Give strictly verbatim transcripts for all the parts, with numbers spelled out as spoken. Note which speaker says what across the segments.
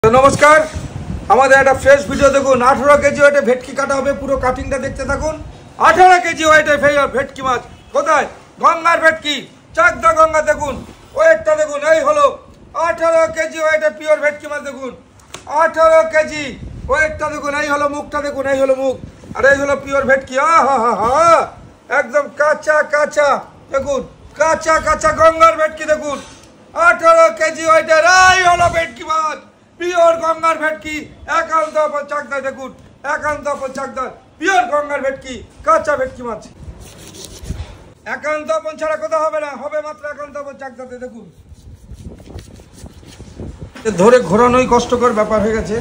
Speaker 1: তো নমস্কার, আমাদের একটা ফ্রেশ ভিডিও দেখুন। আঠারো কেজি ওয়েটে ভেটকি কাটা হবে, পুরো কাটিংটা দেখতে থাকুন। আঠারো কেজি ওয়েটে ভেটকি মাছ কোথায়? গঙ্গার ভেটকি, চাকদা গঙ্গা। দেখুন ওয়েটটা দেখুন, এই হলো আঠারো কেজি ওয়েটে পিওর ভেটকি মাছ। দেখুন আঠারো কেজি ওয়েটটা দেখুন, এই হলো মুখটা দেখুন, এই হলো মুখ, আর এই হলো পিওর ভেটকি। আ হা হা হা, একদম কাঁচা কাঁচা। দেখুন কাঁচা কাঁচা গঙ্গার ভেটকি। দেখুন আঠারো কেজি ওয়েটের এই হলো ভেটকি মাছ, পিওর গঙ্গার ভেটকি, একান্ত চাকদায়। দেখুন একান্ত চাকদার পিওর গঙ্গার ভেটকি, কাঁচা ভেটকি মাছ। একান্ত ছাড়া কোথাও হবে না, হবে মাত্র একান্ত চাকদাতে। দেখুন ধরে ঘোরানোই কষ্টকর ব্যাপার হয়ে গেছে।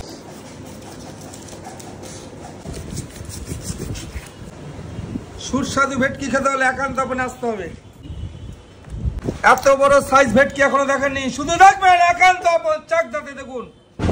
Speaker 1: সুস্বাদু ভেটকি খেতে হলে একান্ত আসতে হবে। এত বড় সাইজ ভেটকি এখনো দেখেননি, শুধু দেখবেন একান্ত চাকদাতে। দেখুন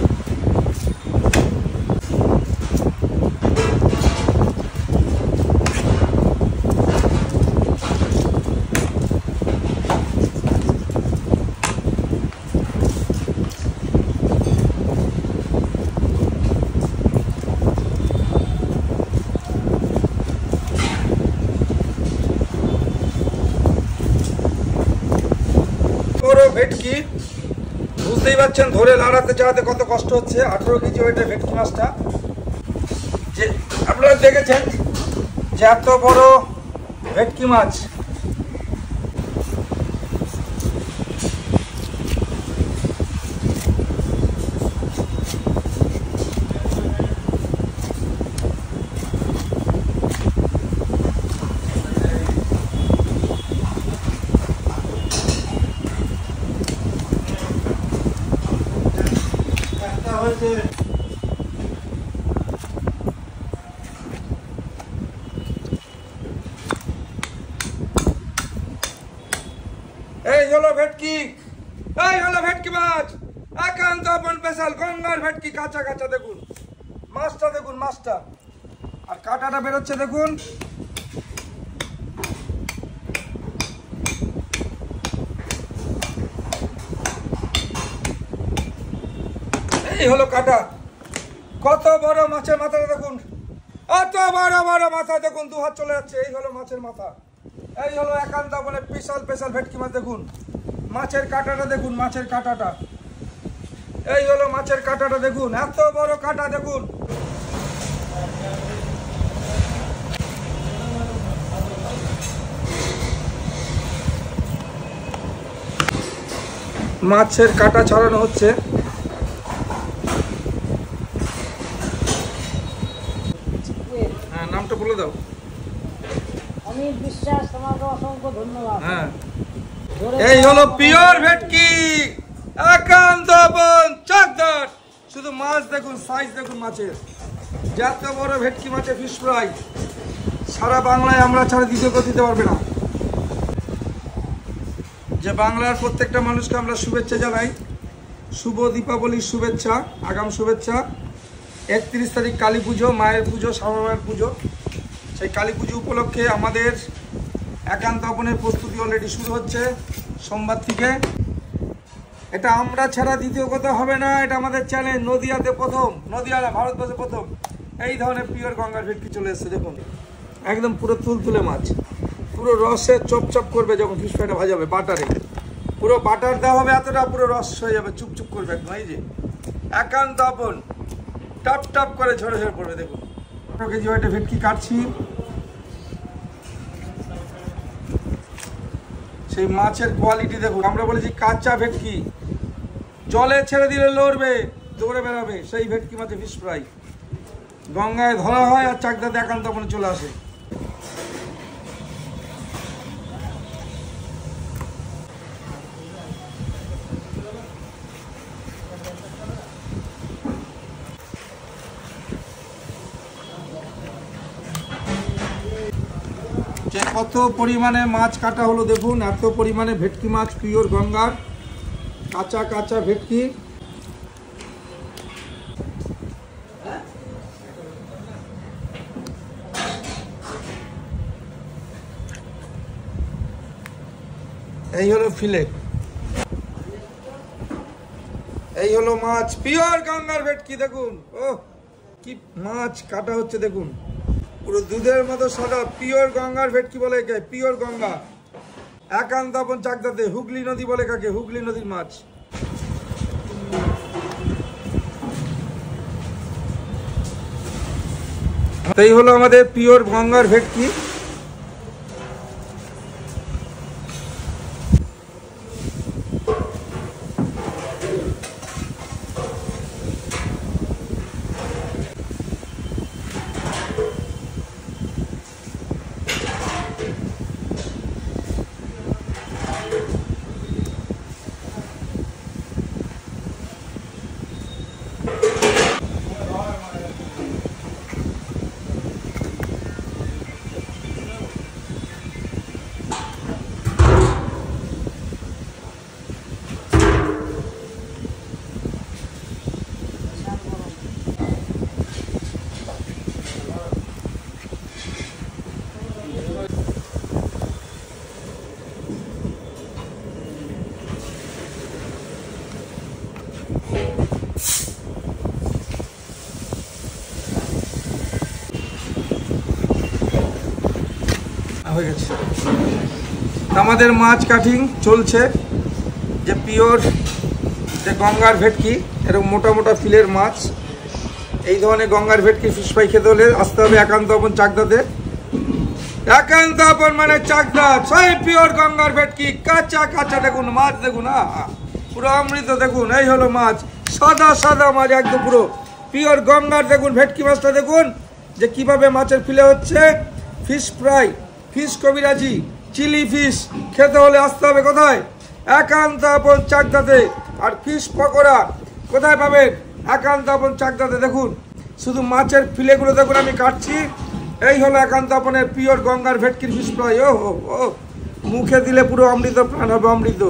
Speaker 1: ভেটকি, বুঝতেই পারছেন ধরে লাড়াতে চাড়াতে কত কষ্ট হচ্ছে। আঠারো কেজি ওয়েটের ভেটকি মাছটা, যে আপনারা দেখেছেন যে এত বড় ভেটকি মাছ এই হলো ভেটকি, এই হলো ভেটকি মাছ, একান্ত স্পেশাল গঙ্গার ভেটকি, কাঁচা কাঁচা। দেখুন মাছটা, দেখুন মাছটা, আর কাঁটাটা বেরোচ্ছে দেখুন। এই হলো কাঁটা, কত বড় মাছের মাথাটা দেখুন, এত বড় বড় মাথা। দেখুন দু হাত চলে যাচ্ছে। এই হলো মাছের মাথা, এই হলো একান্ত মানে স্পেশাল স্পেশাল ভেটকি মাছ। দেখুন মাছের কাঁটাটা দেখুন, মাছের কাঁটাটা, এই হলো মাছের কাঁটাটা। দেখুন এত বড় কাঁটা। দেখুন মাছের কাঁটা ছাড়ানো হচ্ছে। হ্যাঁ, নামটা বলে দাও।
Speaker 2: অমিত বিশ্বাস, তোমাকে অসংখ্য ধন্যবাদ।
Speaker 1: হ্যাঁ, এই হলো পিওর ভেটকি, একান্ত চাকদার। শুধু মাছ দেখুন, সাইজ দেখুন মাছের, যত বড় ভেটকি মাছের ফিশ ফ্রাই সারা বাংলায় আমরা ছাড়া দ্বিতীয় কেউ দিতে পারবে না। যে বাংলার প্রত্যেকটা মানুষকে আমরা শুভেচ্ছা জানাই, শুভ দীপাবলির শুভেচ্ছা, আগাম শুভেচ্ছা। একত্রিশ তারিখ কালী পুজো, মায়ের পুজো, শ্যামা মায়ের পুজো। সেই কালী পুজো উপলক্ষে আমাদের একান্ত আপনের প্রস্তুতি অলরেডি শুরু হচ্ছে সোমবার থেকে। এটা আমরা ছাড়া দ্বিতীয় কোথাও হবে না, এটা আমাদের চ্যালেঞ্জ। নদিয়াতে প্রথম, নদিয়া ভারতবর্ষে প্রথম এই ধরনের পিওর গঙ্গার ভেটকি চলে এসছে। দেখুন একদম পুরো তুলতুলে মাছ, পুরো রসে চপচপ করবে যখন ফিশ ফ্রাইটা ভাজাবে বাটারে। পুরো বাটার দেওয়া হবে এতটা, পুরো রস হয়ে যাবে, চুপচুপ করবে একদম। এই যে একান্ত আপন টপ টপ করে ঝরে ঝরে পড়বে। দেখুন আঠারো কেজি ওয়েটে ভেটকি কাটছি। সেই মাছের কোয়ালিটি দেখুন। আমরা বলেছি কাঁচা ভেটকি, জলে ছেড়ে দিলে লড়বে, দৌড়ে বেড়াবে। সেই ভেটকি মাছের ফিশ ফ্রাই গঙ্গায় ধরা হয় আর চাকদাতে একান্ত আপনে চলে আসে। যে কত পরিমাণে মাছ কাটা হলো দেখুন, এত পরিমাণে ভেটকি মাছ, পিওর গঙ্গার কাঁচা কাঁচা ভেটকি। এই হলো ফিলেট, এই হলো মাছ, পিওর গঙ্গার ভেটকি। দেখুন ও কি মাছ কাটা হচ্ছে, দেখুন পুরো দুধের মতো সাদা, পিওর গঙ্গার ভেটকি বলে একে, পিওর গঙ্গা। একান্ত আপন চাকদাতে, হুগলি নদী বলে কাকে, হুগলি নদীর মাছ। এই হলো আমাদের পিওর গঙ্গার ভেটকি। হয়ে গেছে আমাদের মাছ কাটিং চলছে। যে পিওর যে গঙ্গার ভেটকি, এরকম মোটা মোটা ফিলের মাছ। এই ধরনের গঙ্গার ভেটকি ফিশ ফ্রাই খেতে হলে আসতে হবে একান্ত আপন চাকদাতে। একান্ত আপন মানে চাকদা, সেই পিওর গঙ্গার ভেটকি, কাঁচা কাঁচা। দেখুন মাছ, দেখুন আহা পুরো অমৃত। দেখুন এই হলো মাছ, সাদা সাদা মাছ, একদম পুরো পিওর গঙ্গার। দেখুন ভেটকি মাছটা দেখুন যে কিভাবে মাছের ফিলে হচ্ছে। ফিশ ফ্রাই, ফিশ কবিরাজি, চিলি ফিশ খেতে হলে আসতে হবে কোথায়, একান্ত আপন চাকদাতে। আর ফিশ পকোড়া কোথায় পাবেন, একান্ত আপন চাকদাতে। দেখুন শুধু মাছের ফিলেগুলো দেখুন আমি কাটছি। এই হলো একান্ত আপনের পিওর গঙ্গার ভেটকির ফিশ ফ্রাই। ও হো ও মুখে দিলে পুরো অমৃত, প্রাণ হবে অমৃত।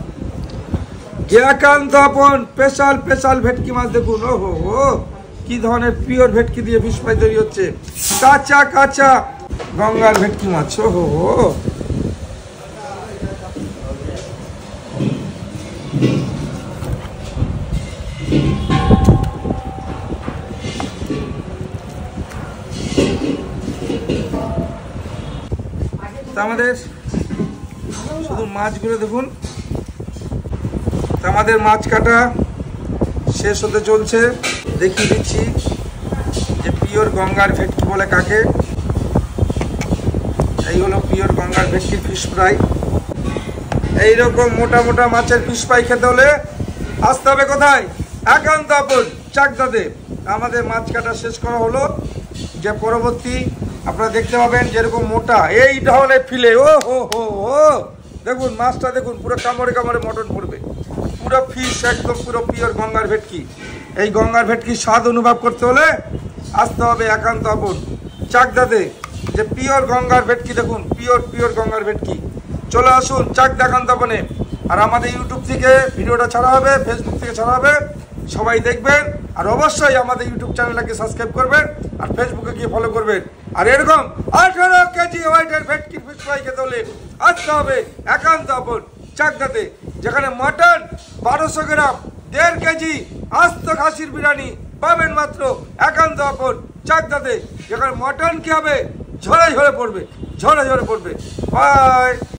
Speaker 1: একান্ত আপন স্পেশাল স্পেশাল ভেটকি মাছ দেখুন। ও হো ও কি ধরনের পিওর ভেটকি দিয়ে ফিশ ফ্রাই তৈরি হচ্ছে, কাঁচা কাঁচা গঙ্গার ভেটকি মাছ। ও হো হো আমাদের শুধু মাছগুলো দেখুন। আমাদের মাছ কাটা শেষ হতে চলছে। দেখিয়ে দিচ্ছি যে পিওর গঙ্গার ভেটকি বলে কাকে। এই হলো পিওর গঙ্গার ভেটকির ফিশ ফ্রাই। এইরকম মোটা মোটা মাছের ফিশ ফ্রাই খেতে হলে আসতে হবে কোথায়, একান্ত আপন চাকদাতে। আমাদের মাছ কাটা শেষ করা হলো। যে পরবর্তী আপনারা দেখতে পাবেন যেরকম মোটা এই ধরনের ফিলে। ও হো হো হো দেখুন মাছটা দেখুন, পুরো কামড়ে কামড়ে মটন পড়বে, পুরো ফিশ একদম পুরো পিওর গঙ্গার ভেটকি। এই গঙ্গার ভেটকির স্বাদ অনুভব করতে হলে আসতে হবে একান্ত আপন চাকদাতে। যে পিওর গঙ্গার ভেটকি দেখুন, পিওর পিওর গঙ্গার ভেটকি। চলে আসুন চাকদা একান্ত আপনে। আর আমাদের ইউটিউব থেকে ভিডিওটা ছাড়া হবে, ফেসবুক থেকে ছাড়া হবে, সবাই দেখবেন। আর অবশ্যই আমাদের ইউটিউব চ্যানেলটাকে সাবস্ক্রাইব করবেন আর ফেসবুকে গিয়ে ফলো করবেন। আর এরকম আঠারো কেজি ওয়েটের ভেটকির ফিশ ফ্রাই খেতে হলে আসতে হবে একান্ত আপন চাকদাতে, যেখানে মটন বারোশো গ্রাম, দেড় কেজি আস্ত খাসির বিরিয়ানি পাবেন মাত্র একান্ত আপন চাকদাতে। যেখানে মটন কি হবে, ঝরে ঝরে পড়বে, ঝরে ঝরে পড়বে। বাই।